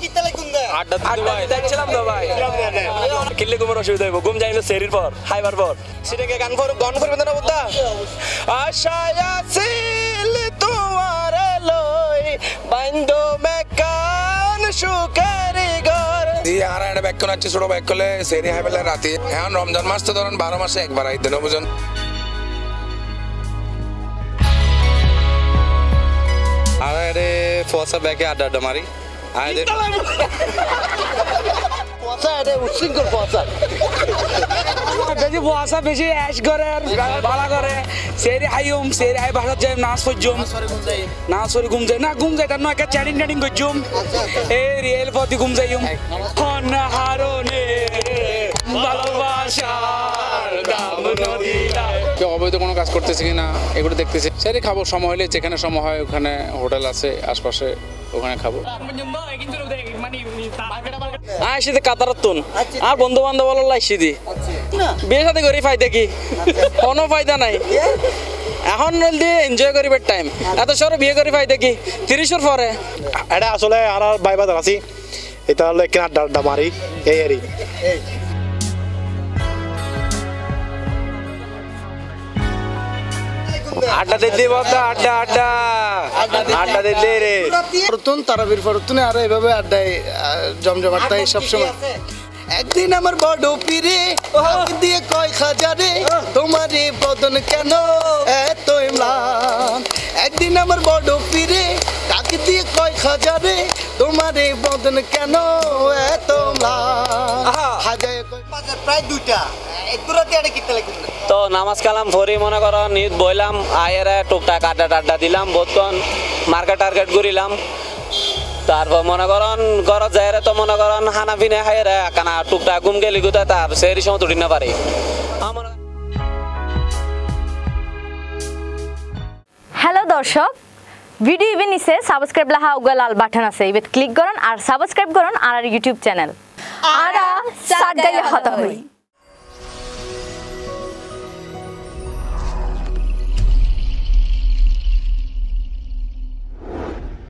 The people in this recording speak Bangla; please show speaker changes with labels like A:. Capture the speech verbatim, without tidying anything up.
A: আড্ডা দেখছিলাম তো ভাই কিল্লে ঘুমার অসুবিধা হইব ঘুম যাইলো সেরির পর খাইবার পর সেটাকে গান ফর গান করবেন না বুদ্ধা আশায় আছিল তোমার লই বান্দো মেকান সুকারি ঘর জি আর একটা ব্যাক কোন আছে ছোট ব্যাক করলে সেরি হাইবেলা রাতে এখন রমজান মাস তো ধরুন বারো মাসে একবার আইতে না বুঝুন আরে ফসা ব্যাকে আড্ডা আড্ডা মারি আরে ফসা এটা উচ্ছৃঙ্খল ফসা বেশি ফসা বেশি অ্যাশ করে বালা করে সেরি আইম সেরি আই ভাষা যাই নাচ পর্যম না সরি ঘুম যাই না ঘুম যাই তার নয় একটা চ্যাটিং ট্যাটিং করছুম এই রিয়েল পথে ঘুম যাইম অনাহারণে ভালোবাসার দাম নদীরা কেউ অবৈধ কোনো কাজ করতেছে কিনা এগুলো দেখতেছি সেরি খাবো সময় হলে যেখানে সময় হয় ওখানে হোটেল আছে আশপাশে ওখানে খাবো আইসিতে কাতারাতুন আর বন্ধু বান্ধব বলার লাইসি দি বিয়ে সাথে করি ফায়দা কি কোনো ফায়দা নাই এখন দিয়ে এনজয় করিবার টাইম এত সর বিয়ে করি ফায়দা কি তিরিশের পরে
B: এটা আসলে আর ভাই বাজার আছি এটা হলো কেনা আড্ডা মারি এই আরই
A: আড্ডা দিল্লি বলতো আড্ডা আড্ডা আড্ডা দিল্লি রে
C: ফরতুন তারাবির ফরতুনে আর এইভাবে আড্ডায় জমজমাটটা সবসময় একদিন আমার বড় পীরে দিয়ে কয় খাজারে তোমারে বদন কেন এত ইমরান একদিন আমার বড় পীরে কাকে দিয়ে কয় খাজারে তোমারে বদন কেন এত ইমরান হাজায় প্রায় দুইটা
D: তো নামাজ কালাম ভরি মনে করো নিত বইলাম আয়ের টুকটাক আড্ডা টাড্ডা দিলাম বহুতক্ষণ মার্কেট টার্গেট ঘুরিলাম তারপর মনে করেন ঘর যাই তো মনে করেন হানা পিনে খাই রে কানা টুকটাক ঘুম গেলি গুতা তার সেই সময় তুটি না পারি
E: হ্যালো দর্শক ভিডিও ইভেন নিচে সাবস্ক্রাইব লাহা উগা লাল বাটন আছে ইবেত ক্লিক করুন আর সাবস্ক্রাইব করুন আর ইউটিউব চ্যানেল আরা সাগাইলে হতা হই।